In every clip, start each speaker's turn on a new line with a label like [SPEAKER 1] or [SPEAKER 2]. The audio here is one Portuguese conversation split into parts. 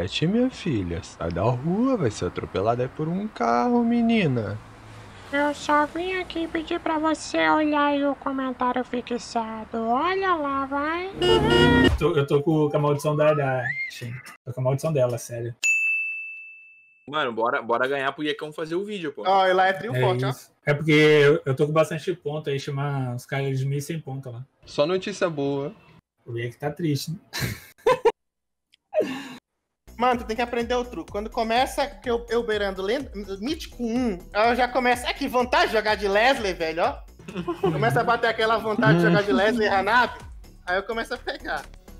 [SPEAKER 1] Dorete, minha filha, sai da rua, vai ser atropelada aí por um carro, menina.
[SPEAKER 2] Eu só vim aqui pedir pra você olhar aí o comentário fixado. Olha lá, vai.
[SPEAKER 3] Eu tô com a maldição da Shen. Tô com a maldição dela, sério.
[SPEAKER 4] Mano, bora ganhar pro Iecão fazer o vídeo, pô.
[SPEAKER 5] Ó, e lá é trio forte, ó.
[SPEAKER 3] É porque eu tô com bastante ponto aí, chamar os caras de 1.100 pontos lá.
[SPEAKER 1] Só notícia boa.
[SPEAKER 3] O Iek tá triste, né?
[SPEAKER 5] Mano, tu tem que aprender o truque. Quando começa que eu beirando mítico 1, eu já começo. Que vontade de jogar de Leslie, velho, ó. Começa a bater aquela vontade de jogar de Leslie e Hanabi. Aí eu começo a pegar.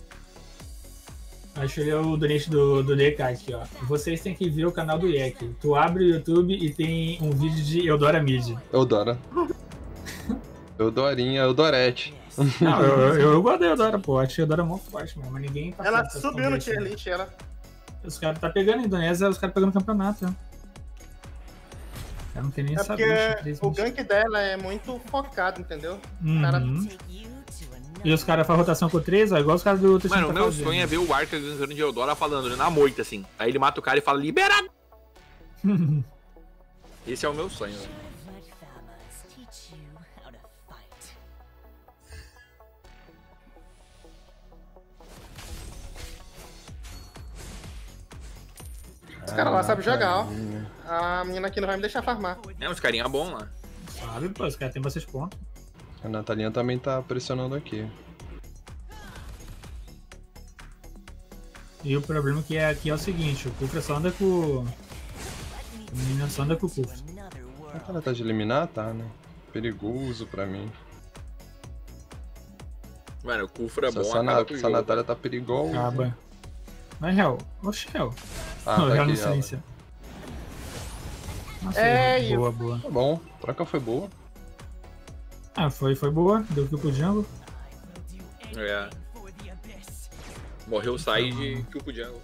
[SPEAKER 3] Acho que é o donate do DK aqui, ó. Vocês têm que ver o canal do Iek. Tu abre o YouTube e tem um vídeo de Eudora Mid.
[SPEAKER 1] Eudora. Eudorinha, Eudorete.
[SPEAKER 3] Não, eu gosto da Eudora, pô. Acho a Eudora muito forte, mano. Mas ninguém tá
[SPEAKER 5] Ela subiu no tier list, ela.
[SPEAKER 3] Os caras tá pegando a Indonésia, os caras pegando o campeonato, né? Eu não quero nem saber.
[SPEAKER 5] Porque o gank dela é muito focado, entendeu?
[SPEAKER 3] Uhum.
[SPEAKER 5] Cara...
[SPEAKER 3] E os caras fazem rotação com 3, ó, igual os caras do
[SPEAKER 4] Mano, o meu sonho é ver o Arca gankando de Eudora falando na moita, assim. Aí ele mata o cara e fala, liberado! Esse é o meu sonho, velho.
[SPEAKER 5] Os caras lá sabem jogar, ó. A menina aqui não vai me deixar farmar.
[SPEAKER 4] É, uns carinha bom lá.
[SPEAKER 3] Sabe, pô, os caras têm bastante pontos.
[SPEAKER 1] A Natalinha também tá pressionando aqui.
[SPEAKER 3] E o problema que é aqui é o seguinte, o Kufra só anda com... A menina só anda com o Kufra.
[SPEAKER 1] Será que ela tá de eliminar? Tá, né? Perigoso pra mim.
[SPEAKER 4] Mano, o Kufra é bom,
[SPEAKER 1] Essa
[SPEAKER 4] acaba com o jogo.
[SPEAKER 1] Natália tá perigosa.
[SPEAKER 3] Acaba. Mas Hel, oxe, Hel.
[SPEAKER 1] Ah,
[SPEAKER 3] Não,
[SPEAKER 1] tá
[SPEAKER 3] Hel
[SPEAKER 1] aqui
[SPEAKER 3] no
[SPEAKER 1] ela.
[SPEAKER 3] silêncio. Nossa,
[SPEAKER 5] É,
[SPEAKER 3] boa, boa.
[SPEAKER 1] Tá bom, a troca foi boa.
[SPEAKER 3] Ah, foi boa, deu kill pro jungle.
[SPEAKER 4] É. Morreu o side e kill pro jungle.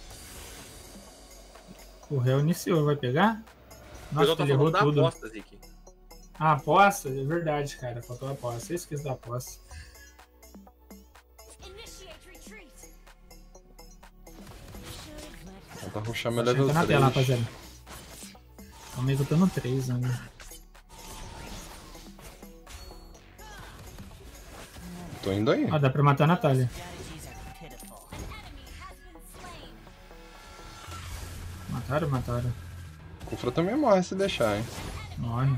[SPEAKER 3] O Hel iniciou, vai pegar?
[SPEAKER 4] O
[SPEAKER 3] Nossa,
[SPEAKER 4] pessoal tá
[SPEAKER 3] ele errou
[SPEAKER 4] falando da
[SPEAKER 3] tudo.
[SPEAKER 4] aposta, Zik.
[SPEAKER 3] Ah, aposta? É verdade, cara. Faltou a aposta. Eu esqueci da aposta.
[SPEAKER 1] Ela tá rushando meu
[SPEAKER 3] Tá
[SPEAKER 1] level
[SPEAKER 3] na tela,
[SPEAKER 1] 3.
[SPEAKER 3] rapaziada. Calma aí que eu tô no 3 ainda.
[SPEAKER 1] Tô indo aí.
[SPEAKER 3] Ah, dá pra matar a Natália. Mataram.
[SPEAKER 1] O Kufra também morre se deixar, hein.
[SPEAKER 3] Morre.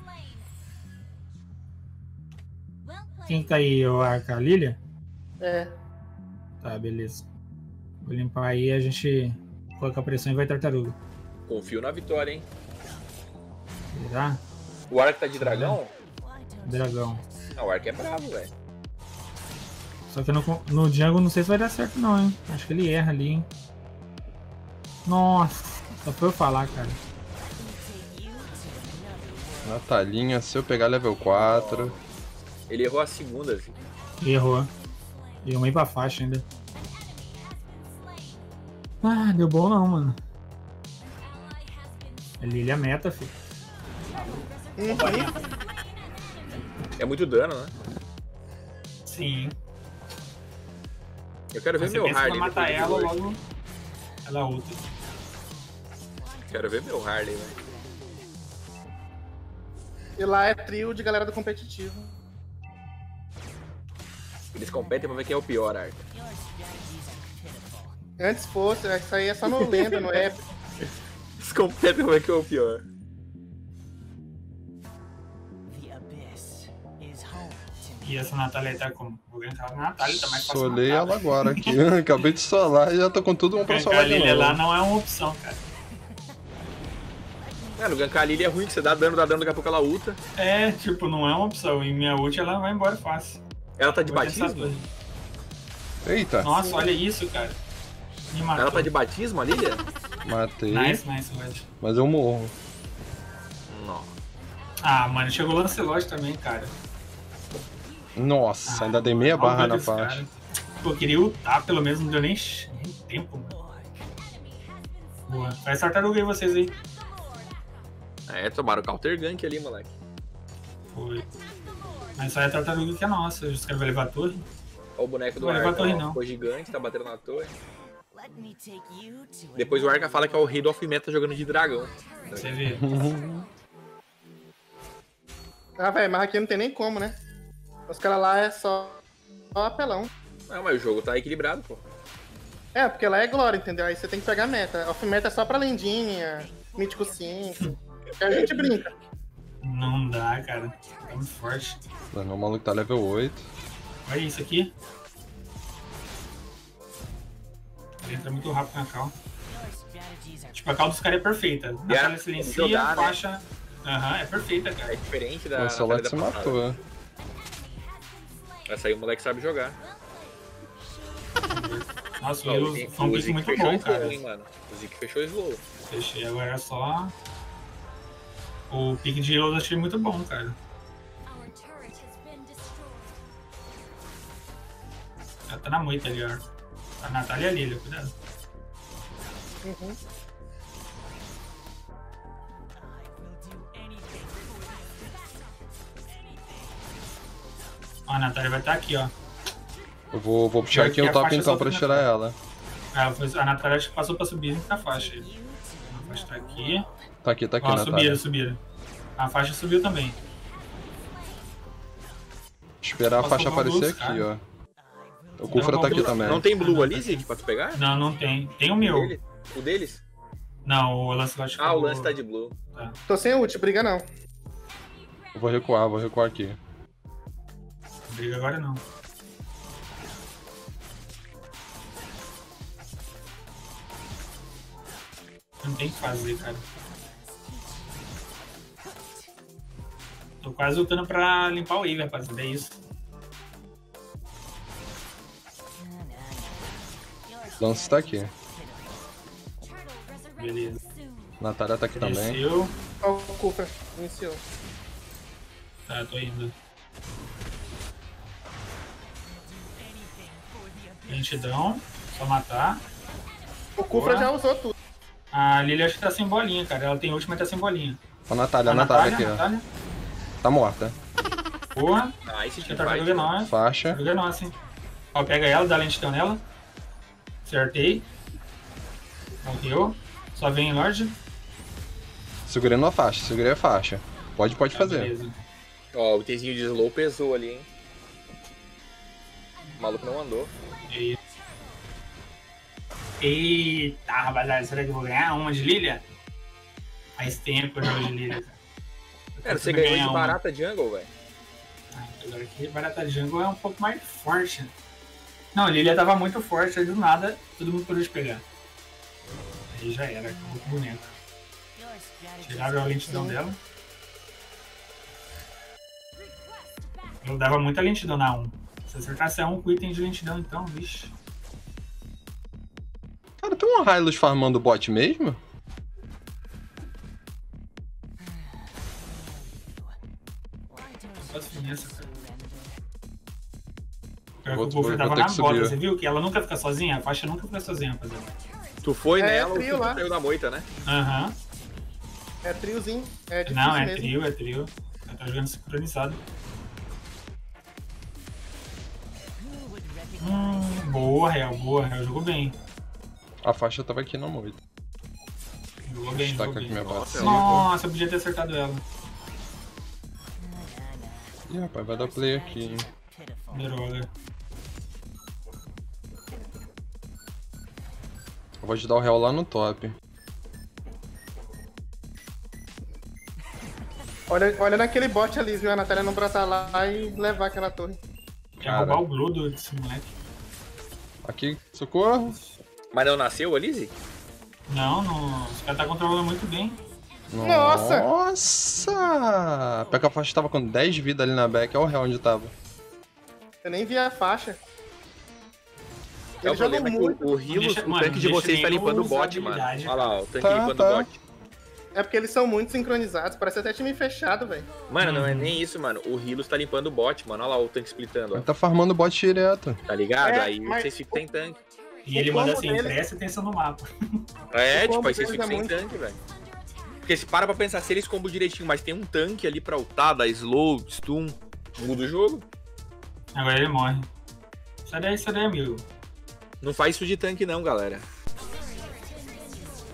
[SPEAKER 3] Quem tá aí, o Arca? A Lilia?
[SPEAKER 5] É.
[SPEAKER 3] Tá, beleza. Vou limpar aí, a gente coloca a pressão e vai tartaruga.
[SPEAKER 4] Confio na vitória, hein.
[SPEAKER 3] Será?
[SPEAKER 4] O Arca tá de dragão?
[SPEAKER 3] Dragão.
[SPEAKER 4] Não, o Arca é bravo, velho.
[SPEAKER 3] Só que no jungle não sei se vai dar certo não, hein. Acho que ele erra ali, hein. Nossa, só foi eu falar, cara.
[SPEAKER 1] Natalinha, se eu pegar level 4.
[SPEAKER 4] Ele errou a segunda, assim.
[SPEAKER 3] Errou. E uma ir pra faixa ainda. Ah, deu bom não, mano. A Lilia é meta, filho.
[SPEAKER 4] É muito dano, né?
[SPEAKER 3] Sim.
[SPEAKER 4] Eu quero ver
[SPEAKER 3] Você
[SPEAKER 4] meu
[SPEAKER 3] pensa que
[SPEAKER 4] Harley.
[SPEAKER 3] vai matar
[SPEAKER 4] depois de
[SPEAKER 3] ela
[SPEAKER 4] hoje.
[SPEAKER 3] logo. Ela ulta.
[SPEAKER 4] Quero ver meu Harley, velho.
[SPEAKER 5] E lá é trio de galera do competitivo.
[SPEAKER 4] Eles competem pra ver quem é o pior, Arca.
[SPEAKER 5] Antes fosse, isso aí é só no lenda, no épico.
[SPEAKER 4] Eles competem pra ver quem é o pior.
[SPEAKER 3] E essa Natália aí tá como? Vou gankar a Natália, tá mais fácil.
[SPEAKER 1] Solei
[SPEAKER 3] matar,
[SPEAKER 1] ela agora aqui. Acabei de solar e já tô com tudo um pra
[SPEAKER 3] gankar a
[SPEAKER 1] solar de
[SPEAKER 3] Lilia lá
[SPEAKER 1] novo.
[SPEAKER 3] não é uma opção, cara.
[SPEAKER 4] Mano, gankar a Lily é ruim, que você dá dano, daqui a pouco ela ulta.
[SPEAKER 3] É, tipo, não é uma opção. E minha ult ela vai embora fácil.
[SPEAKER 4] Ela tá de
[SPEAKER 3] Vou testar
[SPEAKER 4] batismo?
[SPEAKER 3] tudo.
[SPEAKER 1] Eita,
[SPEAKER 3] Nossa, olha isso, cara. Me matou.
[SPEAKER 4] Ela tá de batismo, a Lilia?
[SPEAKER 1] matei.
[SPEAKER 3] Nice, Lodge.
[SPEAKER 1] Mas eu morro.
[SPEAKER 4] Não.
[SPEAKER 3] Ah, mano, chegou o Lancelot também, cara.
[SPEAKER 1] Nossa,
[SPEAKER 3] Ah,
[SPEAKER 1] ainda dei meia
[SPEAKER 3] olha o
[SPEAKER 1] barra na
[SPEAKER 3] dano desse
[SPEAKER 1] faixa.
[SPEAKER 3] cara. Pô, eu queria ultar, pelo menos não deu nem tempo, mano. Boa. Faz tartaruga aí vocês aí.
[SPEAKER 4] É, tomaram o counter gank ali, moleque.
[SPEAKER 3] Foi. Mas só é a tartaruga que é nossa. Os caras vão levar a torre.
[SPEAKER 4] Olha o boneco do
[SPEAKER 3] Não vai levar
[SPEAKER 4] Arca,
[SPEAKER 3] a torre,
[SPEAKER 4] ó.
[SPEAKER 3] não.
[SPEAKER 4] Ficou gigante, tá batendo na torre. Depois o Arca fala que é o rei do off-meta jogando de dragão.
[SPEAKER 3] Você vê.
[SPEAKER 5] Ah, velho, mas aqui não tem nem como, né? Os caras lá é só apelão.
[SPEAKER 4] Não, mas o jogo tá equilibrado, pô.
[SPEAKER 5] É, porque lá é glória, entendeu? Aí você tem que pegar meta. Off-meta é só pra lendinha, mítico 5. A gente brinca.
[SPEAKER 3] Não dá, cara. Tá muito forte.
[SPEAKER 1] O maluco tá level 8.
[SPEAKER 3] Olha isso aqui. Ele entra muito rápido na cal. Tipo, a cal dos caras é perfeita. Na
[SPEAKER 4] Yeah,
[SPEAKER 3] cal silencia,
[SPEAKER 4] jogar, né?
[SPEAKER 3] faixa. Aham, é perfeita,
[SPEAKER 4] É
[SPEAKER 3] cara.
[SPEAKER 4] diferente da.
[SPEAKER 1] O celular
[SPEAKER 4] da
[SPEAKER 1] se
[SPEAKER 4] passada.
[SPEAKER 1] matou.
[SPEAKER 4] Essa aí o moleque sabe jogar.
[SPEAKER 3] Nossa,
[SPEAKER 4] Ó,
[SPEAKER 3] o Elo foi um pique muito
[SPEAKER 4] fechou
[SPEAKER 3] bom,
[SPEAKER 4] slow,
[SPEAKER 3] cara.
[SPEAKER 4] hein, mano. O Zik fechou slow.
[SPEAKER 3] Fechei, agora é só. O pique de Elo eu achei muito bom, cara. Ela tá na moita ali, ó. A Natália e a Lilia, cuidado.
[SPEAKER 5] Uhum.
[SPEAKER 3] Ó, a Natália vai estar aqui, ó.
[SPEAKER 1] Eu vou puxar aqui o top então pra tirar ela.
[SPEAKER 3] A Natália acho que passou pra subir na faixa. A faixa tá aqui.
[SPEAKER 1] Tá aqui,
[SPEAKER 3] Ó,
[SPEAKER 1] Natália.
[SPEAKER 3] subiram. A faixa subiu também.
[SPEAKER 1] Esperar a
[SPEAKER 3] Posso
[SPEAKER 1] faixa
[SPEAKER 3] roubar
[SPEAKER 1] aparecer
[SPEAKER 3] Blues,
[SPEAKER 1] aqui,
[SPEAKER 3] cara?
[SPEAKER 1] ó. O Kufra tá aqui também.
[SPEAKER 4] Não tem blue ali, Zik, pra tu pegar?
[SPEAKER 3] Não, não tem. Tem o meu.
[SPEAKER 4] O deles?
[SPEAKER 3] Não, o Lancelot
[SPEAKER 4] Ah, o lance tá de blue.
[SPEAKER 3] Tá.
[SPEAKER 5] Tô sem ult, briga não.
[SPEAKER 1] Eu vou recuar aqui.
[SPEAKER 3] Briga agora não. Não tem o que fazer, cara. Tô quase lutando pra limpar o wave, rapaziada. É isso.
[SPEAKER 1] Lance tá aqui.
[SPEAKER 3] Beleza.
[SPEAKER 1] Natália tá aqui também.
[SPEAKER 3] Desceu.
[SPEAKER 5] Ó, o Kufra iniciou.
[SPEAKER 3] Tá, tô indo. Lentidão. Só matar.
[SPEAKER 5] O Kufra
[SPEAKER 3] Boa.
[SPEAKER 5] já usou tudo.
[SPEAKER 3] A Lilia acho que tá sem bolinha, cara. Ela tem ult, mas tá sem bolinha.
[SPEAKER 1] A Natália aqui, ó.
[SPEAKER 3] Natália.
[SPEAKER 1] Tá morta.
[SPEAKER 3] Boa.
[SPEAKER 4] Ah, esse
[SPEAKER 3] Deixa
[SPEAKER 4] time
[SPEAKER 3] eu
[SPEAKER 4] vai.
[SPEAKER 3] jogar nós.
[SPEAKER 1] Faixa.
[SPEAKER 3] Joga nossa, hein. Ó, pega ela, dá lentidão nela. Acertei. Morreu. Só vem em Lorde.
[SPEAKER 1] Segurando a faixa, segurei a faixa. Pode fazer.
[SPEAKER 3] Beleza.
[SPEAKER 4] Ó, o Tzinho de slow pesou ali, hein. O maluco não andou.
[SPEAKER 3] E- Eita, rapaziada, será que eu vou ganhar uma de Lilia? Faz tempo que eu jogo de Lilia, cara.
[SPEAKER 4] Cara, você
[SPEAKER 3] Eu
[SPEAKER 4] ganhou
[SPEAKER 3] ganhar
[SPEAKER 4] de
[SPEAKER 3] uma.
[SPEAKER 4] barata jungle, velho.
[SPEAKER 3] Ah, agora aqui, Barata Jungle é um pouco mais forte. Não, a Lilia tava muito forte, aí do nada, todo mundo pôde pegar. Aí já era, acabou com o boneco. Tiraram a lentidão dela. Eu dava muita lentidão na 1. Se acertasse a 1 com item de lentidão, então, vixe.
[SPEAKER 1] Cara, tem um Hylos farmando bot mesmo?
[SPEAKER 3] Só finessa, cara. Pior que
[SPEAKER 1] Vou-
[SPEAKER 3] o Kufra
[SPEAKER 1] vou
[SPEAKER 3] tava
[SPEAKER 1] ter
[SPEAKER 3] na
[SPEAKER 1] que
[SPEAKER 3] bota,
[SPEAKER 1] subir.
[SPEAKER 3] você viu? Que ela nunca fica sozinha, a faixa nunca fica sozinha, rapaziada.
[SPEAKER 4] Tu foi
[SPEAKER 5] É,
[SPEAKER 4] nela ou
[SPEAKER 5] trio
[SPEAKER 4] tu
[SPEAKER 5] lá.
[SPEAKER 4] saiu da moita, né?
[SPEAKER 3] Aham.
[SPEAKER 5] É triozinho. É difícil
[SPEAKER 3] Não, é
[SPEAKER 5] mesmo.
[SPEAKER 3] trio, é trio. Ela tá jogando sincronizado. Boa, Real, jogou bem.
[SPEAKER 1] A faixa tava aqui na moita.
[SPEAKER 3] Jogou bem,
[SPEAKER 1] Destaca
[SPEAKER 3] jogou
[SPEAKER 1] aqui
[SPEAKER 3] bem.
[SPEAKER 1] minha base.
[SPEAKER 3] Nossa, eu podia ter acertado ela.
[SPEAKER 1] Ih, rapaz, vai dar play aqui, hein.
[SPEAKER 3] Droga.
[SPEAKER 1] Eu vou te dar o real lá no top.
[SPEAKER 5] Olha naquele bot ali, viu? A Natália não brotar lá e levar aquela torre.
[SPEAKER 3] Quer
[SPEAKER 1] Cara.
[SPEAKER 3] roubar o blue desse moleque.
[SPEAKER 1] Aqui, socorro.
[SPEAKER 4] Mas não nasceu ali, Zik?
[SPEAKER 3] Não, os caras tá controlando muito bem.
[SPEAKER 5] Nossa!
[SPEAKER 1] Nossa! Pior que a faixa tava com 10 de vida ali na back. Olha o real onde tava.
[SPEAKER 5] Eu nem vi a faixa.
[SPEAKER 4] É o
[SPEAKER 5] Ele joga
[SPEAKER 4] problema é que
[SPEAKER 5] muito.
[SPEAKER 4] o Rilos,
[SPEAKER 3] Deixa-
[SPEAKER 4] o
[SPEAKER 3] mano,
[SPEAKER 4] tanque de
[SPEAKER 3] deixa
[SPEAKER 4] vocês tá
[SPEAKER 3] nem
[SPEAKER 4] limpando o
[SPEAKER 3] usar
[SPEAKER 4] bot, mano.
[SPEAKER 3] habilidade,
[SPEAKER 4] Olha lá, o tanque
[SPEAKER 1] Tá,
[SPEAKER 4] limpando
[SPEAKER 1] tá.
[SPEAKER 4] o bot.
[SPEAKER 5] É porque eles são muito sincronizados. Parece até time fechado, velho.
[SPEAKER 4] Mano, não é nem isso, mano. O Rilos tá limpando o bot, mano. Olha lá o tanque splitando,
[SPEAKER 1] Ele
[SPEAKER 4] ó.
[SPEAKER 1] tá farmando bot direto.
[SPEAKER 4] Tá ligado?
[SPEAKER 5] É,
[SPEAKER 4] Aí
[SPEAKER 5] mas
[SPEAKER 4] vocês ficam sem tanque.
[SPEAKER 3] E ele
[SPEAKER 5] O
[SPEAKER 3] manda
[SPEAKER 5] combo
[SPEAKER 3] assim,
[SPEAKER 5] dele-
[SPEAKER 3] presta atenção no mapa.
[SPEAKER 4] É,
[SPEAKER 5] O combo
[SPEAKER 4] tipo, aí vocês
[SPEAKER 5] deles
[SPEAKER 4] ficam
[SPEAKER 5] é
[SPEAKER 4] sem
[SPEAKER 5] muito.
[SPEAKER 4] tanque, velho. Porque se para pra pensar, se eles combam direitinho, mas tem um tanque ali pra ultar, dar slow, stun, muda o jogo.
[SPEAKER 3] Agora ele morre. Sai daí, amigo.
[SPEAKER 4] Não faz isso de tanque não, galera.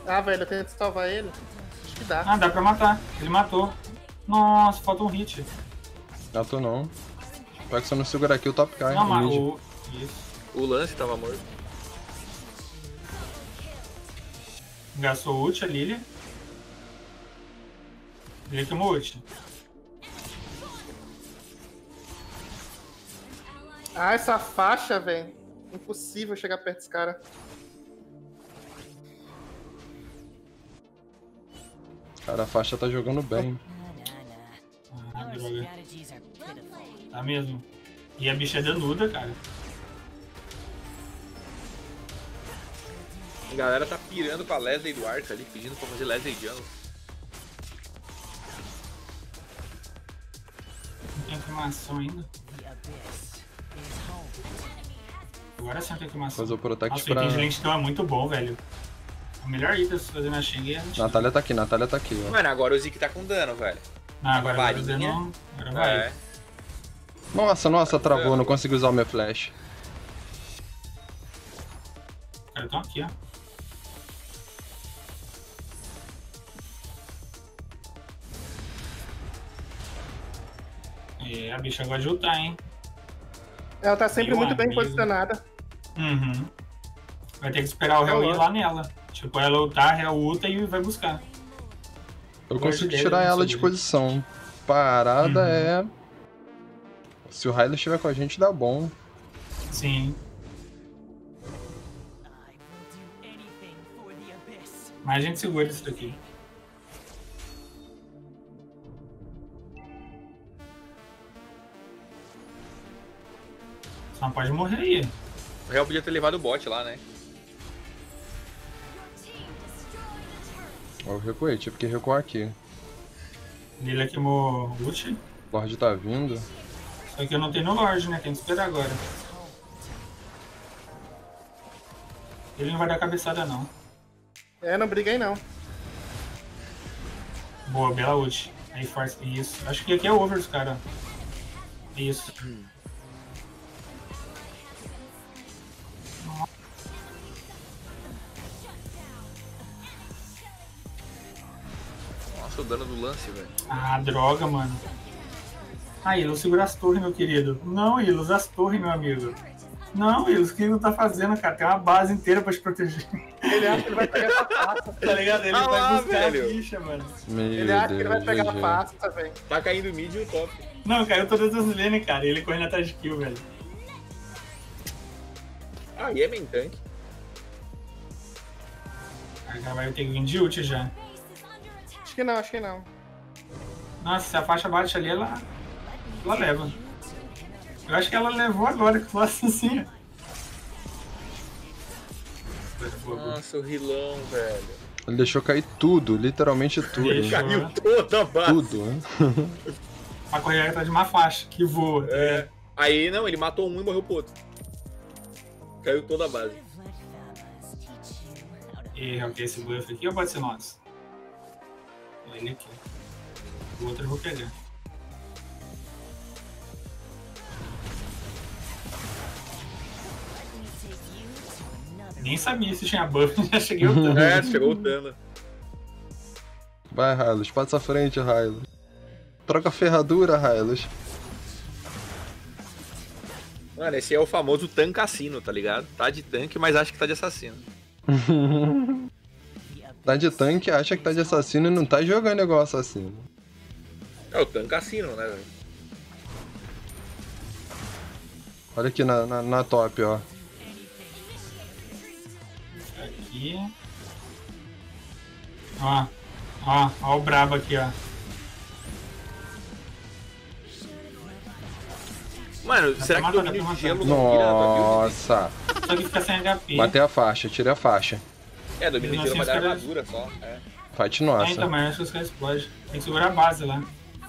[SPEAKER 5] Ah, velho, eu tento salvar ele. Acho que dá.
[SPEAKER 3] Ah, dá pra matar. Ele matou. Nossa, falta um hit.
[SPEAKER 1] Não tô não. Pior que se eu não segurar aqui, o top cai.
[SPEAKER 3] Não, mas
[SPEAKER 1] mid.
[SPEAKER 3] Isso.
[SPEAKER 4] O lance tava morto.
[SPEAKER 3] Gastou ult a Lilia. Lilia queimou ult.
[SPEAKER 5] Ah, essa faixa, velho. Impossível chegar perto desse cara.
[SPEAKER 1] Cara, a faixa tá jogando bem.
[SPEAKER 3] Ah, droga. Tá mesmo. E a bicha é danuda, cara.
[SPEAKER 4] A galera tá pirando com a Leslie do Arca ali, pedindo pra fazer Leslie Jungle.
[SPEAKER 3] Não tem queimação ainda. Agora sim tem queimação.
[SPEAKER 1] Fazer o Protect
[SPEAKER 3] Nossa, o
[SPEAKER 1] pra...
[SPEAKER 3] item de lentidão é muito bom, velho. O melhor item se fazer na Shang é a lentidão.
[SPEAKER 1] Natália tá aqui, Natália tá aqui, ó.
[SPEAKER 4] Mano, agora o Zeke tá com dano, velho.
[SPEAKER 3] Não, agora vai
[SPEAKER 4] varinha.
[SPEAKER 3] dando. Agora vai.
[SPEAKER 4] É.
[SPEAKER 1] Nossa, travou, não consegui usar o meu flash.
[SPEAKER 3] Os caras estão aqui, ó. É, a bicha gosta de ultar, hein?
[SPEAKER 5] Ela tá sempre
[SPEAKER 3] Meu
[SPEAKER 5] muito bem
[SPEAKER 3] amigo.
[SPEAKER 5] posicionada.
[SPEAKER 3] Uhum. Vai ter que esperar o réu ir lá nela. Tipo, ela ultar, réu ulta e vai buscar.
[SPEAKER 1] Eu
[SPEAKER 3] Gosto
[SPEAKER 1] consigo
[SPEAKER 3] dele,
[SPEAKER 1] tirar
[SPEAKER 3] não
[SPEAKER 1] ela
[SPEAKER 3] sei
[SPEAKER 1] de
[SPEAKER 3] dele.
[SPEAKER 1] posição. Parada
[SPEAKER 3] Uhum.
[SPEAKER 1] é... Se o Hylos estiver com a gente, dá bom.
[SPEAKER 3] Sim. Mas a gente segura isso daqui. Só não pode morrer aí.
[SPEAKER 4] O Real podia ter levado o bot lá, né?
[SPEAKER 1] Ó, eu recuei, tive que recuar aqui.
[SPEAKER 3] Lilia queimou ult.
[SPEAKER 1] O Lorde tá vindo.
[SPEAKER 3] Só que eu não tenho no Lorde, né? Tem que esperar agora. Ele não vai dar cabeçada, não.
[SPEAKER 5] É, não briguei não.
[SPEAKER 3] Boa, bela ult. Aí força. Isso. Acho que aqui é over os caras. Isso.
[SPEAKER 4] Nossa, o dano do lance, velho.
[SPEAKER 3] Ah, droga, mano. Ah, Ilus, segura as torres, meu querido. Não, Ilus, as torres, meu amigo. Não, Ilus, o que ele tá fazendo, cara? Tem uma base inteira pra te proteger.
[SPEAKER 5] Ele acha que ele vai pegar essa pasta.
[SPEAKER 3] Tá ligado? Ele
[SPEAKER 4] Ah
[SPEAKER 3] vai
[SPEAKER 4] lá,
[SPEAKER 3] buscar
[SPEAKER 4] velho.
[SPEAKER 3] a bicha, mano.
[SPEAKER 1] Meu
[SPEAKER 5] Ele acha que ele vai
[SPEAKER 1] Deus,
[SPEAKER 5] pegar a
[SPEAKER 1] GG.
[SPEAKER 5] pasta, velho.
[SPEAKER 4] Tá caindo o mid e o top.
[SPEAKER 3] Não, caiu todas as lanes, cara. Ele correndo atrás de kill, velho.
[SPEAKER 4] Ah, e é main tank.
[SPEAKER 3] Agora vai ter que vir de ult já.
[SPEAKER 5] Acho que não, acho que não.
[SPEAKER 3] Nossa, se a faixa bate ali, ela leva. Eu acho que ela levou agora, que fosse assim.
[SPEAKER 4] Nossa, o Rilão, velho.
[SPEAKER 1] Ele deixou cair tudo, literalmente tudo.
[SPEAKER 3] Deixou.
[SPEAKER 4] Caiu toda a base.
[SPEAKER 1] Tudo, né?
[SPEAKER 3] Pra correr atrás de uma faixa que voa.
[SPEAKER 4] É. Aí, não, ele matou um e morreu pro outro. Caiu toda a base.
[SPEAKER 3] E ok, esse buff aqui ou pode ser nosso? Ele aqui. O outro eu vou pegar. Nem sabia se tinha buff, já cheguei lutando.
[SPEAKER 4] É, chegou o dano.
[SPEAKER 1] Vai, Hylos, passa à frente, Hylos. Troca a ferradura, Hylos.
[SPEAKER 4] Mano, esse é o famoso tancassino, tá ligado? Tá de tanque, mas acha que tá de assassino.
[SPEAKER 1] Tá de tanque, acha que tá de assassino e não tá jogando igual assassino.
[SPEAKER 4] É o tancassino, né, velho?
[SPEAKER 1] Olha aqui na top, ó.
[SPEAKER 3] Aqui. Ó o brabo aqui, ó.
[SPEAKER 4] Mano, será que
[SPEAKER 3] matar,
[SPEAKER 4] domínio
[SPEAKER 3] dá pra
[SPEAKER 4] de gelo
[SPEAKER 3] matar.
[SPEAKER 4] não vira da build?
[SPEAKER 1] Nossa.
[SPEAKER 3] Só que fica sem HP.
[SPEAKER 1] Matei a faixa, tirei a faixa.
[SPEAKER 4] É, domínio de gelo vai
[SPEAKER 3] Mesmo
[SPEAKER 4] dar
[SPEAKER 3] assim, os
[SPEAKER 4] armadura só. É.
[SPEAKER 1] Fight
[SPEAKER 3] Então,
[SPEAKER 1] nossa.
[SPEAKER 3] mas acho que os caras explodem. Tem que segurar a base lá.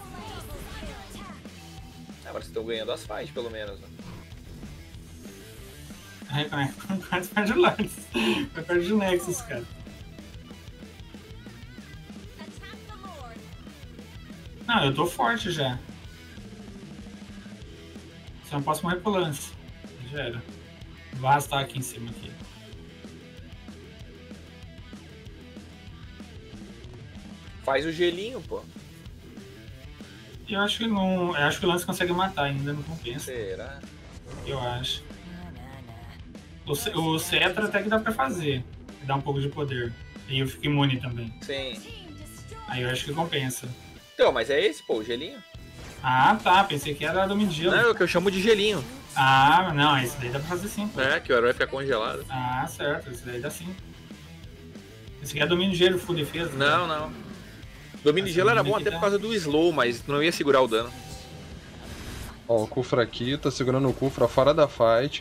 [SPEAKER 4] Agora vocês estão ganhando as fights, pelo menos. Né?
[SPEAKER 3] Aí, quase perde o Lance. Vai perder o Nexus, cara. Não, eu tô forte já. Só não posso morrer pro lance. Já era. Vou arrastar aqui em cima aqui.
[SPEAKER 4] Faz o gelinho, pô.
[SPEAKER 3] Eu acho que não. Eu acho que o Lance consegue matar ainda, não compensa.
[SPEAKER 4] Será?
[SPEAKER 3] Eu acho. O Cetra até que dá pra fazer. Dá um pouco de poder. E eu fico imune também.
[SPEAKER 4] Sim.
[SPEAKER 3] Aí eu acho que compensa.
[SPEAKER 4] Então, mas é esse, pô, o gelinho.
[SPEAKER 3] Ah, tá. Pensei que era domínio de gelo.
[SPEAKER 4] Não, é o que eu chamo de gelinho.
[SPEAKER 3] Ah, não. Esse daí dá pra fazer sim. Pô.
[SPEAKER 4] É, que o herói fica congelado.
[SPEAKER 3] Ah, certo. Esse daí dá sim. Esse aqui é domínio de gelo, full defesa.
[SPEAKER 4] Não, não. Domínio de gelo era bom até por causa do slow, mas não ia segurar o dano.
[SPEAKER 1] Ó, o Kufra aqui, tá segurando o Kufra fora da fight.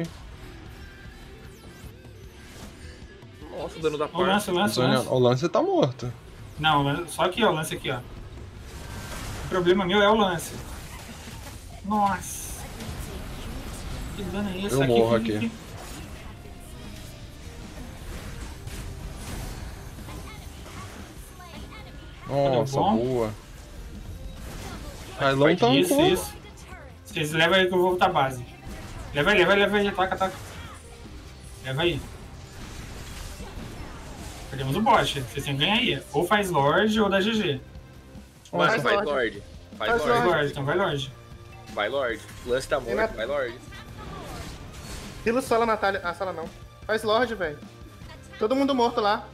[SPEAKER 4] Nossa, o dano da
[SPEAKER 3] O Lance,
[SPEAKER 4] parte.
[SPEAKER 3] o Lance, o Lance.
[SPEAKER 1] O Lance tá morto.
[SPEAKER 3] Não, só aqui, ó. O Lance aqui, ó. O problema meu é o Lance. Nossa. Que dano é esse?
[SPEAKER 1] Eu morro aqui. Nossa,
[SPEAKER 3] bom?
[SPEAKER 1] boa. Railão
[SPEAKER 3] Isso,
[SPEAKER 1] tancou.
[SPEAKER 3] isso. Vocês levam aí que eu vou voltar à base. Leva aí, ataca, ataca. Leva aí. Perdemos o bot, vocês têm que ganhar aí. Ou faz Lorde ou dá GG.
[SPEAKER 4] Mano,
[SPEAKER 5] Faz
[SPEAKER 4] vai
[SPEAKER 5] Lorde.
[SPEAKER 4] Lorde. Vai
[SPEAKER 5] Faz
[SPEAKER 3] Vai
[SPEAKER 4] Lorde.
[SPEAKER 3] Lorde, então vai Lorde.
[SPEAKER 4] Vai Lorde. O lance tá morto, vai Lorde.
[SPEAKER 5] Hilo sola Natália. Ah, sala não. Faz Lorde, velho. Todo mundo morto lá.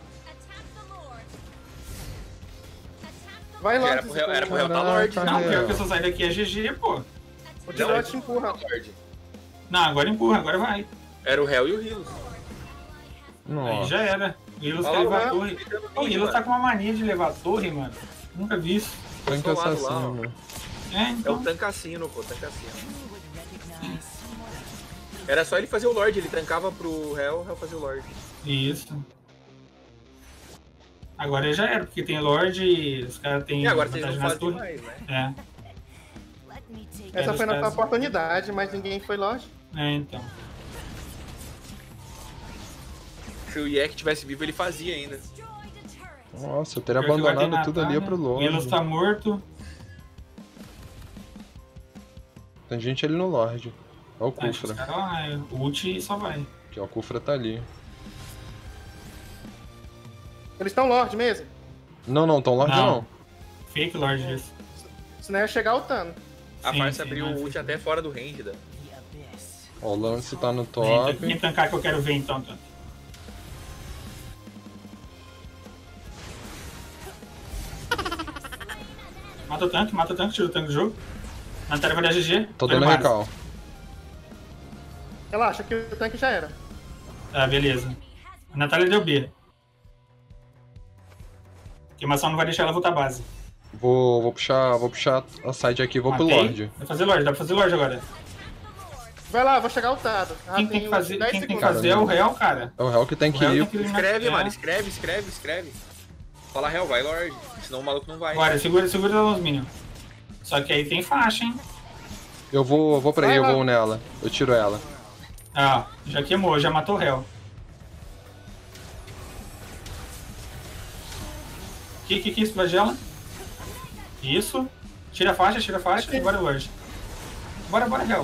[SPEAKER 5] Vai Lorde.
[SPEAKER 4] Era pro réu tá
[SPEAKER 1] Caraca.
[SPEAKER 4] Lorde.
[SPEAKER 3] Não,
[SPEAKER 1] É.
[SPEAKER 3] pior que eu só sair daqui é GG, pô.
[SPEAKER 5] O Tirote empurra.
[SPEAKER 4] Lorde.
[SPEAKER 3] Não, agora empurra, agora vai.
[SPEAKER 4] Era o réu e o Rilos.
[SPEAKER 3] Aí
[SPEAKER 1] Nossa.
[SPEAKER 3] já era. O Ilus
[SPEAKER 4] Olha
[SPEAKER 3] quer
[SPEAKER 4] lá,
[SPEAKER 3] levar a
[SPEAKER 4] o
[SPEAKER 3] torre.
[SPEAKER 4] Réu.
[SPEAKER 3] O Ilus tá com uma mania de levar a torre, mano. Nunca vi isso.
[SPEAKER 1] Tanque
[SPEAKER 4] do lado lá, ó.
[SPEAKER 1] assassino.
[SPEAKER 3] É,
[SPEAKER 4] É o
[SPEAKER 3] então.
[SPEAKER 4] Tancassino, pô, Tancassino. Era só ele fazer o Lorde, ele tancava pro réu, o réu fazia o Lorde.
[SPEAKER 3] Isso. Agora já era, porque tem Lorde e os caras têm
[SPEAKER 4] E agora vocês não
[SPEAKER 3] vantagem nas
[SPEAKER 4] fazem
[SPEAKER 3] torres.
[SPEAKER 4] mais, né?
[SPEAKER 3] É.
[SPEAKER 5] Essa foi nossa
[SPEAKER 3] casos.
[SPEAKER 5] oportunidade, mas ninguém foi Lorde.
[SPEAKER 3] É, então.
[SPEAKER 4] Se o Yek tivesse vivo, ele fazia ainda.
[SPEAKER 1] Nossa, eu teria
[SPEAKER 3] Pior que agora tem
[SPEAKER 1] abandonado tudo ali
[SPEAKER 3] Natália,
[SPEAKER 1] pro
[SPEAKER 3] O Ilus
[SPEAKER 1] Lorde.
[SPEAKER 3] tá morto.
[SPEAKER 1] Tem gente ali no Lorde. Olha o
[SPEAKER 3] Acho que os
[SPEAKER 1] Kufra.
[SPEAKER 3] caras lá, ult e só vai.
[SPEAKER 1] Aqui, ó, o Kufra tá ali.
[SPEAKER 5] Eles estão Lorde mesmo.
[SPEAKER 1] Não, tão Lorde
[SPEAKER 3] Não.
[SPEAKER 1] não.
[SPEAKER 3] Fake Lorde isso.
[SPEAKER 5] Senão ia chegar o Tano.
[SPEAKER 4] A
[SPEAKER 3] Sim,
[SPEAKER 4] farsa
[SPEAKER 3] sim,
[SPEAKER 4] abriu
[SPEAKER 3] mas-
[SPEAKER 4] o ult até fora do range da.
[SPEAKER 1] Ó, o Lance tá no
[SPEAKER 3] Quem
[SPEAKER 1] top.
[SPEAKER 3] tancar que eu quero ver então, tanto. Mata o tanque, tira o tanque do jogo. Natália vai dar GG.
[SPEAKER 1] Tô
[SPEAKER 3] Olha
[SPEAKER 1] dando
[SPEAKER 3] o Varus.
[SPEAKER 1] recal.
[SPEAKER 5] Relaxa que o tanque já era.
[SPEAKER 3] Ah, beleza. A Natália deu B. Queimação não vai deixar ela voltar à base.
[SPEAKER 1] Vou puxar a side aqui, vou pro
[SPEAKER 3] Matei.
[SPEAKER 1] Lorde.
[SPEAKER 3] Vai fazer Lorde, dá pra fazer Lorde agora.
[SPEAKER 5] Vai lá, vou chegar o Tado. Ah,
[SPEAKER 3] Quem tem que
[SPEAKER 5] uns
[SPEAKER 3] fazer,
[SPEAKER 5] 10
[SPEAKER 3] quem tem que
[SPEAKER 5] segundos.
[SPEAKER 3] fazer é o réu, cara.
[SPEAKER 1] É o Hell que tem
[SPEAKER 3] O
[SPEAKER 1] que
[SPEAKER 3] réu
[SPEAKER 1] ir.
[SPEAKER 3] tem que eliminar-
[SPEAKER 4] Escreve,
[SPEAKER 3] é.
[SPEAKER 4] mano, escreve. Fala réu, vai Lorde. Senão o maluco não vai.
[SPEAKER 3] Agora, segura os minions. Só que aí tem faixa, hein?
[SPEAKER 1] Eu vou pra aí,
[SPEAKER 5] Vai
[SPEAKER 1] eu
[SPEAKER 5] lá.
[SPEAKER 1] vou nela. Eu tiro ela.
[SPEAKER 3] Ah, já queimou, já matou o réu. Que isso, flagela? Isso. Tira a faixa, e bora Lorde. Bora, réu.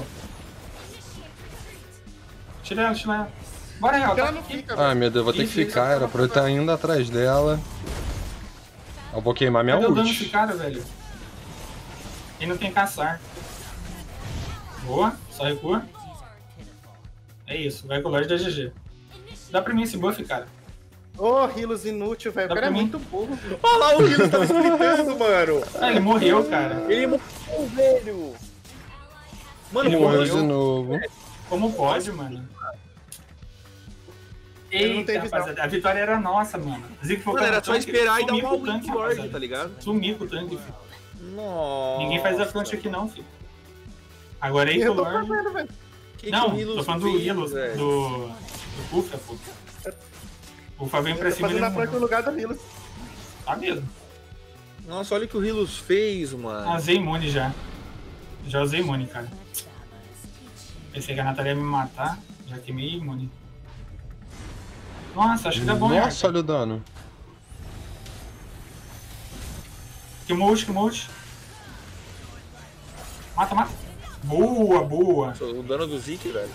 [SPEAKER 3] Tira ela. Bora, réu,
[SPEAKER 5] Porque ela
[SPEAKER 3] tá
[SPEAKER 5] não
[SPEAKER 3] aqui.
[SPEAKER 5] fica, velho.
[SPEAKER 1] Ai meu Deus, vou ter que
[SPEAKER 3] Isso, isso,
[SPEAKER 1] ficar, era pra eu estar indo atrás dela. Eu vou queimar minha
[SPEAKER 3] Cadê o dano desse
[SPEAKER 1] ult.
[SPEAKER 3] cara, velho? Ele não tem caçar. Boa, só recua. É isso, vai com o Lorde da GG. Dá pra mim esse buff, cara.
[SPEAKER 5] Ô, Rilos inútil, velho. O
[SPEAKER 3] Dá
[SPEAKER 5] cara é
[SPEAKER 3] pra mim.
[SPEAKER 5] muito burro.
[SPEAKER 4] Olha lá, o Rilos tava explicando, mano.
[SPEAKER 3] Ah, ele morreu, cara.
[SPEAKER 4] Ele morreu, velho. Mano,
[SPEAKER 3] Ele
[SPEAKER 1] Morreu de
[SPEAKER 3] morreu.
[SPEAKER 1] novo.
[SPEAKER 3] Como pode, mano?
[SPEAKER 5] Ele não
[SPEAKER 3] Eita,
[SPEAKER 5] tem visão.
[SPEAKER 3] rapaziada, a vitória era nossa, mano. Zig foi
[SPEAKER 4] Mano, era só esperar e dar uma
[SPEAKER 3] uma
[SPEAKER 4] ult
[SPEAKER 3] tanque,
[SPEAKER 4] pro Lorde,
[SPEAKER 3] rapaziada.
[SPEAKER 4] tá ligado?
[SPEAKER 3] Sumir com o tanque, filho.
[SPEAKER 4] Nossa.
[SPEAKER 3] Ninguém faz a frente aqui não, filho. Agora aí
[SPEAKER 5] E
[SPEAKER 3] com o
[SPEAKER 5] eu tô
[SPEAKER 3] Lorde...
[SPEAKER 5] fazendo, velho.
[SPEAKER 4] Que
[SPEAKER 3] Não,
[SPEAKER 4] o Rilos
[SPEAKER 3] tô falando do
[SPEAKER 4] fez,
[SPEAKER 3] Ilus,
[SPEAKER 4] velho?
[SPEAKER 3] do Kufra, pô. O Fá vem pra
[SPEAKER 5] Eu tô
[SPEAKER 3] cima e ele
[SPEAKER 5] fazendo a frente no
[SPEAKER 3] morreu.
[SPEAKER 5] lugar do Rilos.
[SPEAKER 3] Tá mesmo.
[SPEAKER 4] Nossa, olha o que o Rilos fez, mano.
[SPEAKER 3] Usei imune já. Já usei imune, cara. Pensei que a Natália ia me matar, já queimei imune. Nossa, acho que dá bom, hein,
[SPEAKER 1] Nossa,
[SPEAKER 3] Arca?
[SPEAKER 1] olha o dano.
[SPEAKER 3] Queimou ult. Mata. Boa.
[SPEAKER 4] O dano do Zeke, velho.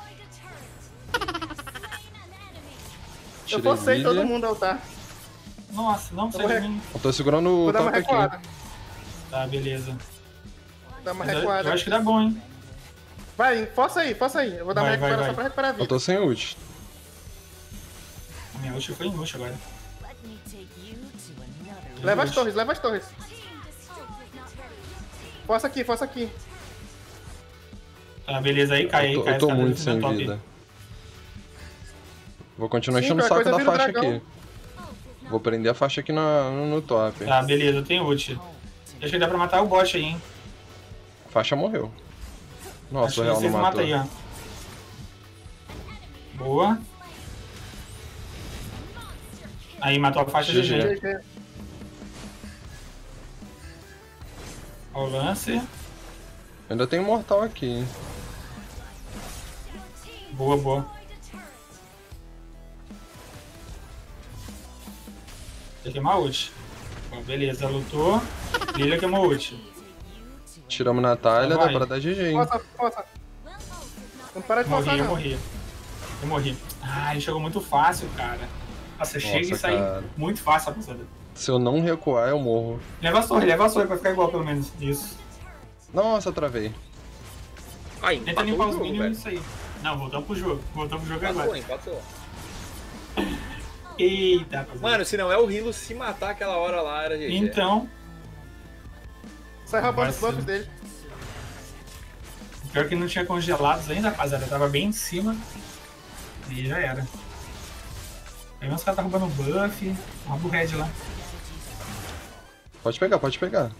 [SPEAKER 5] Eu
[SPEAKER 1] Tirei
[SPEAKER 5] forcei todo
[SPEAKER 1] Lilia.
[SPEAKER 5] mundo ao altar.
[SPEAKER 3] Nossa, não sai de mim.
[SPEAKER 1] Eu tô segurando o
[SPEAKER 5] Vou dar uma
[SPEAKER 1] top aqui.
[SPEAKER 5] recuada.
[SPEAKER 3] Tá, beleza.
[SPEAKER 5] Vou dar uma
[SPEAKER 3] Eu
[SPEAKER 5] recuada.
[SPEAKER 3] acho que dá bom, hein?
[SPEAKER 5] Vai, força aí, força aí. Eu vou dar uma
[SPEAKER 3] Vai, vai,
[SPEAKER 5] recuperação
[SPEAKER 3] vai.
[SPEAKER 5] pra recuperar a
[SPEAKER 1] Eu
[SPEAKER 5] vida.
[SPEAKER 1] tô sem ult.
[SPEAKER 3] A minha ult foi inútil agora.
[SPEAKER 5] Leva as torres, leva as torres. Força aqui, força aqui.
[SPEAKER 3] Tá, beleza, aí cai, aí cai.
[SPEAKER 1] Eu tô
[SPEAKER 3] essa
[SPEAKER 1] muito
[SPEAKER 3] cara
[SPEAKER 1] sem
[SPEAKER 3] do top.
[SPEAKER 1] vida. Vou continuar
[SPEAKER 5] Sim,
[SPEAKER 1] enchendo o
[SPEAKER 5] qualquer
[SPEAKER 1] saco da
[SPEAKER 5] coisa vira o
[SPEAKER 1] faixa
[SPEAKER 5] dragão.
[SPEAKER 1] aqui. Vou prender a faixa aqui no top.
[SPEAKER 3] Tá, beleza, eu tenho ult. Acho que dá pra matar o bot aí, hein?
[SPEAKER 1] A faixa morreu. Nossa,
[SPEAKER 3] Acho
[SPEAKER 1] o
[SPEAKER 3] que
[SPEAKER 1] real não
[SPEAKER 3] vocês matam
[SPEAKER 1] matou.
[SPEAKER 3] aí, ó. Boa. Aí, matou a faixa
[SPEAKER 1] GG.
[SPEAKER 3] GG.
[SPEAKER 5] GG.
[SPEAKER 3] Ó o lance.
[SPEAKER 1] Ainda tem um mortal aqui, hein?
[SPEAKER 3] Boa, boa. Tem que queimar ult. Bom, beleza, lutou. Lilia queimou ult.
[SPEAKER 1] Tiramos Natália, dá
[SPEAKER 3] Vai.
[SPEAKER 5] Tá
[SPEAKER 1] pra dar GG, hein?
[SPEAKER 5] Força, força. Não para de forçar,
[SPEAKER 3] Eu
[SPEAKER 5] não.
[SPEAKER 3] morri. Eu morri. Ah, ele chegou muito fácil, cara. Nossa, chega e sai
[SPEAKER 1] cara.
[SPEAKER 3] muito fácil, rapaziada.
[SPEAKER 1] Se eu não recuar, eu morro.
[SPEAKER 3] Leva a torre pra ficar igual, pelo menos. Isso.
[SPEAKER 1] Nossa, travei.
[SPEAKER 4] Ai,
[SPEAKER 3] Tenta
[SPEAKER 4] empatou
[SPEAKER 3] limpar
[SPEAKER 4] o
[SPEAKER 3] os
[SPEAKER 4] jogo,
[SPEAKER 3] minions
[SPEAKER 4] velho.
[SPEAKER 3] e isso aí. Não, voltamos pro jogo. Voltamos pro jogo
[SPEAKER 4] Empatou,
[SPEAKER 3] agora.
[SPEAKER 4] empatou.
[SPEAKER 3] Eita, rapaziada.
[SPEAKER 4] Mano, se não é o Hilo se matar aquela hora lá, era GG.
[SPEAKER 3] Então,
[SPEAKER 5] Sai roubando os
[SPEAKER 3] Vai
[SPEAKER 5] buffs
[SPEAKER 3] ser.
[SPEAKER 5] dele.
[SPEAKER 3] pior que não tinha congelados ainda, rapaziada. Tava bem em cima. E já era. Aí os caras tá roubando buff. Rouba o red lá.
[SPEAKER 1] Pode pegar, pode pegar.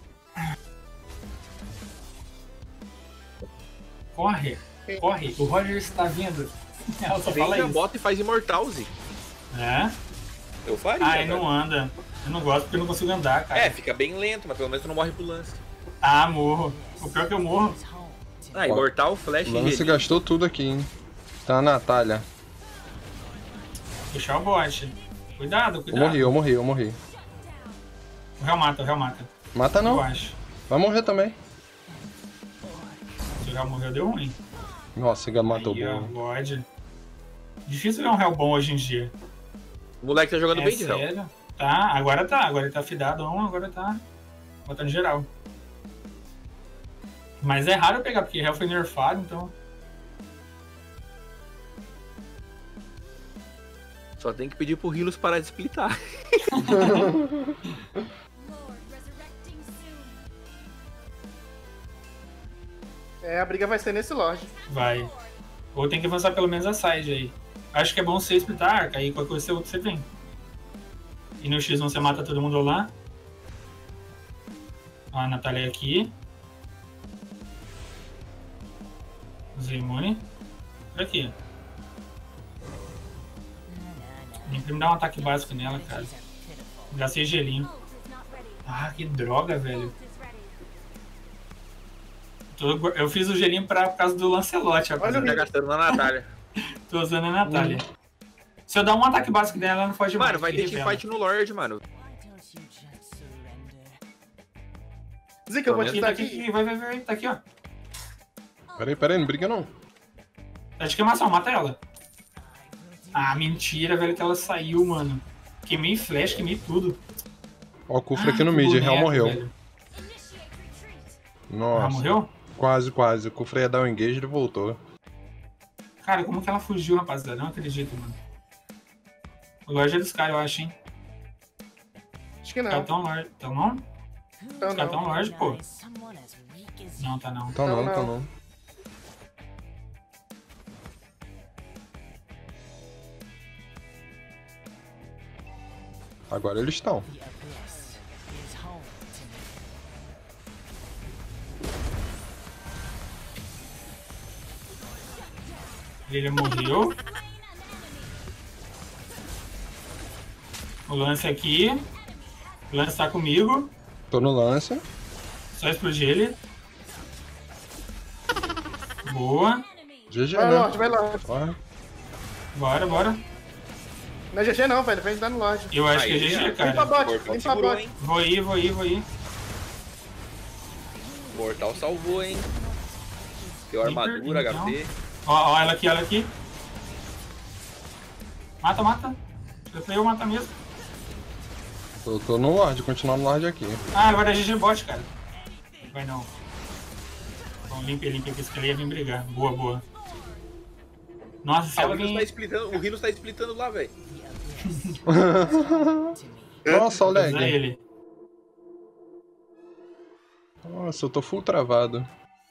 [SPEAKER 3] Corre, corre. O Roger está vindo. Ela só
[SPEAKER 4] Vem,
[SPEAKER 3] fala
[SPEAKER 4] já
[SPEAKER 3] isso.
[SPEAKER 4] bota e faz imortal, Zi.
[SPEAKER 3] É?
[SPEAKER 4] Eu faria,
[SPEAKER 3] Ai,
[SPEAKER 4] cara.
[SPEAKER 3] não anda. Eu não gosto porque eu não consigo andar, cara.
[SPEAKER 4] É, fica bem lento, mas pelo menos tu não morre pro lance.
[SPEAKER 3] Ah, morro. O pior é que eu morro.
[SPEAKER 4] Ah, imortal, flash
[SPEAKER 1] O
[SPEAKER 4] e
[SPEAKER 1] lance
[SPEAKER 4] relíquia.
[SPEAKER 1] gastou tudo aqui, hein? Tá a Natália.
[SPEAKER 3] Deixar o bot. Cuidado,
[SPEAKER 1] Eu
[SPEAKER 3] cuidado.
[SPEAKER 1] morri, eu morri, eu morri.
[SPEAKER 3] O réu mata, o réu mata.
[SPEAKER 1] Mata
[SPEAKER 3] Eu
[SPEAKER 1] não.
[SPEAKER 3] acho.
[SPEAKER 1] Vai morrer também.
[SPEAKER 3] Se o réu morreu, deu ruim.
[SPEAKER 1] Nossa, ele matou
[SPEAKER 3] Aí, ó,
[SPEAKER 1] bom.
[SPEAKER 3] God. Difícil ver um réu bom hoje em dia.
[SPEAKER 4] O moleque tá jogando
[SPEAKER 3] É
[SPEAKER 4] bem de réu.
[SPEAKER 3] sério? Tá, agora ele tá fidado, agora tá botando geral. Mas é raro eu pegar, porque réu foi nerfado, então...
[SPEAKER 4] Só tem que pedir pro Hilos parar de splitar.
[SPEAKER 5] É, a briga vai ser nesse Lorde.
[SPEAKER 3] Vai. Ou tem que avançar pelo menos a side aí. Acho que é bom você splitar arca, aí qualquer coisa você vem. E no X1 você mata todo mundo lá. Ó, a Natália aqui. Usei imune. Por aqui. Tem que me dar um ataque básico nela, cara. Gastei gelinho. Ah, que droga, velho. Eu fiz o gelinho por causa do Lancelot, rapaz.
[SPEAKER 5] Olha o
[SPEAKER 4] Tá gastando na Natália.
[SPEAKER 3] Tô usando a Natália. Se eu dar um ataque básico dela, ela não foge mais.
[SPEAKER 4] Mano, vai ter teamfight no Lorde, mano.
[SPEAKER 5] Zica, eu vou te
[SPEAKER 3] Aqui,
[SPEAKER 5] dar
[SPEAKER 3] tá
[SPEAKER 5] aqui.
[SPEAKER 3] aqui, vai, tá aqui, ó.
[SPEAKER 1] Peraí, não briga não.
[SPEAKER 3] Tá de queimação, mata ela. Ah, mentira, velho, que ela saiu, mano. Queimei flash, queimei tudo.
[SPEAKER 1] Ó, o Kufra aqui no
[SPEAKER 3] que
[SPEAKER 1] mid,
[SPEAKER 3] boneco,
[SPEAKER 1] real morreu.
[SPEAKER 3] velho.
[SPEAKER 1] Nossa.
[SPEAKER 3] Ela morreu?
[SPEAKER 1] Quase. O Kufra ia dar o engage e ele voltou.
[SPEAKER 3] Cara, como que ela fugiu, rapaziada? Não acredito, mano. O Lorde é dos caras, eu acho, hein?
[SPEAKER 5] Acho que
[SPEAKER 3] Os caras
[SPEAKER 5] não.
[SPEAKER 3] tão Lorde. Tão não?
[SPEAKER 5] Então
[SPEAKER 3] Os caras tão
[SPEAKER 5] não.
[SPEAKER 3] Lorde, pô. Não, tá não.
[SPEAKER 1] Então
[SPEAKER 5] Não,
[SPEAKER 1] não, então
[SPEAKER 5] não.
[SPEAKER 1] não. Agora eles estão.
[SPEAKER 3] Ele morreu. O lance aqui. O lance tá comigo.
[SPEAKER 1] Tô no lance.
[SPEAKER 3] Só explodir ele. Boa.
[SPEAKER 1] GG,
[SPEAKER 5] Vai,
[SPEAKER 1] né?
[SPEAKER 5] Lorde, vai, Lorde.
[SPEAKER 1] Ó,
[SPEAKER 3] Bora.
[SPEAKER 5] Não é GG não, velho. Vem dar no Lorde.
[SPEAKER 3] Eu acho que é
[SPEAKER 4] Aí,
[SPEAKER 3] GG,
[SPEAKER 5] Limpa
[SPEAKER 3] cara.
[SPEAKER 5] bot,
[SPEAKER 4] Mortal
[SPEAKER 5] limpa
[SPEAKER 4] segurou,
[SPEAKER 5] bot.
[SPEAKER 4] hein?
[SPEAKER 3] Vou ir.
[SPEAKER 4] Mortal salvou, hein? Deu armadura,
[SPEAKER 3] Então.
[SPEAKER 4] HP.
[SPEAKER 3] Ó, ela aqui. Mata. Eu mata mesmo.
[SPEAKER 1] Tô no Lorde, continuando no Lorde aqui.
[SPEAKER 3] Ah, agora é GG bot, cara. Vai não. Bom, limpa que esse cara ia vir brigar. Boa, boa. Nossa, se ela vir...
[SPEAKER 4] o Rhinos tá splitando lá, velho.
[SPEAKER 1] Nossa, o
[SPEAKER 3] Usar
[SPEAKER 1] lag.
[SPEAKER 3] ele.
[SPEAKER 1] Nossa, eu tô full travado.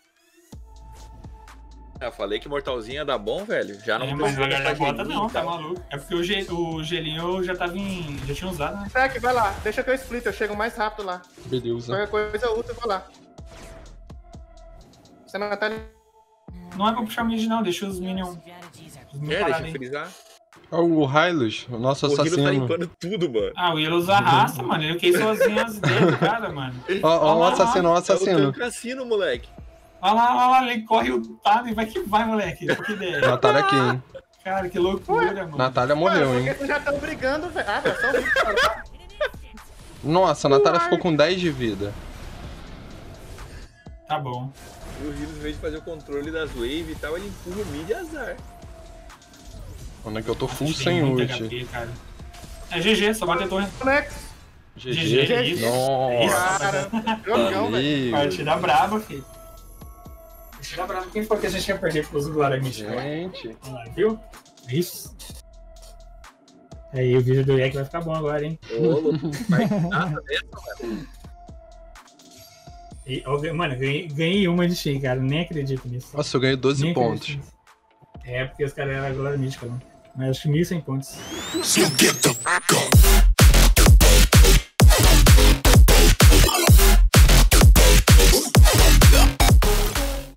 [SPEAKER 4] Eu falei que Mortalzinho ia dar bom, velho. Já não
[SPEAKER 3] Mas
[SPEAKER 4] precisa
[SPEAKER 3] agora
[SPEAKER 4] gastar
[SPEAKER 3] bota
[SPEAKER 4] gelinho
[SPEAKER 3] não,
[SPEAKER 4] e
[SPEAKER 3] tá
[SPEAKER 4] tal.
[SPEAKER 3] maluco. É porque o gelinho já tava em... já tinha usado, né?
[SPEAKER 5] Sec, vai lá. Deixa que eu split, eu chego mais rápido lá.
[SPEAKER 1] Beleza.
[SPEAKER 5] Qualquer coisa eu ulto e vou lá. Você não tá...
[SPEAKER 3] Não é pra puxar mid não, deixa os minions... Os minions
[SPEAKER 4] Deixa
[SPEAKER 3] parados
[SPEAKER 4] eu
[SPEAKER 3] aí.
[SPEAKER 4] frisar.
[SPEAKER 1] Ó, o Hylos, o nosso
[SPEAKER 4] O Rhinos tá
[SPEAKER 1] assassino.
[SPEAKER 4] limpando tudo, mano.
[SPEAKER 3] Ah, o Willows arrasta, mano. Ele quis sozinho as ideias do cara, mano.
[SPEAKER 1] Ó, o assassino, o
[SPEAKER 4] É o
[SPEAKER 1] assassino.
[SPEAKER 4] cassino, moleque.
[SPEAKER 3] Olha lá, ele corre o tado e vai que vai, moleque. Que ideia.
[SPEAKER 1] Natália aqui, hein?
[SPEAKER 3] Cara, que loucura, mano.
[SPEAKER 1] Natália morreu, hein?
[SPEAKER 5] Porque vocês já estão brigando, velho. Ah, velho, só um cara.
[SPEAKER 1] Nossa, a Natália ficou com 10 de vida.
[SPEAKER 3] Tá bom.
[SPEAKER 4] E o Rhinos, em vez de fazer o controle das waves e tal, ele empurra o mid e azar.
[SPEAKER 1] Onde é que eu tô full
[SPEAKER 3] Tem
[SPEAKER 1] sem
[SPEAKER 3] muito
[SPEAKER 1] ult.
[SPEAKER 3] HP, cara. É GG, só bater torre.
[SPEAKER 5] Conex.
[SPEAKER 3] GG, isso.
[SPEAKER 1] Nossa.
[SPEAKER 5] Cara, jogão, velho.
[SPEAKER 1] Valeu.
[SPEAKER 3] Partida braba, filho. Partida braba. Quem foi que a gente ia perder pros Guaramis?
[SPEAKER 1] Gente.
[SPEAKER 3] Vamos lá, viu? Isso. Aí o vídeo do Yak vai ficar bom agora, hein?
[SPEAKER 4] Ô, louco. Vai nada dessa, mano.
[SPEAKER 3] E, ó, mano, ganhei uma de Shen, cara. Nem acredito nisso.
[SPEAKER 1] Nossa, eu ganhei 12
[SPEAKER 3] Nem
[SPEAKER 1] pontos.
[SPEAKER 3] acredito nisso. É, porque os caras eram Glória Mística, né? Mas acho que 1.100 pontos.
[SPEAKER 6] So get the fuck up.